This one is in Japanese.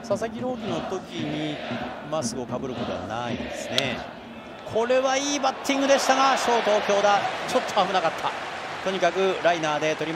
佐々木朗希の時にまっすぐをかぶることはないですね。これはいいバッティングでしたがショート強打、ちょっと危なかった。とにかくライナーで取りました。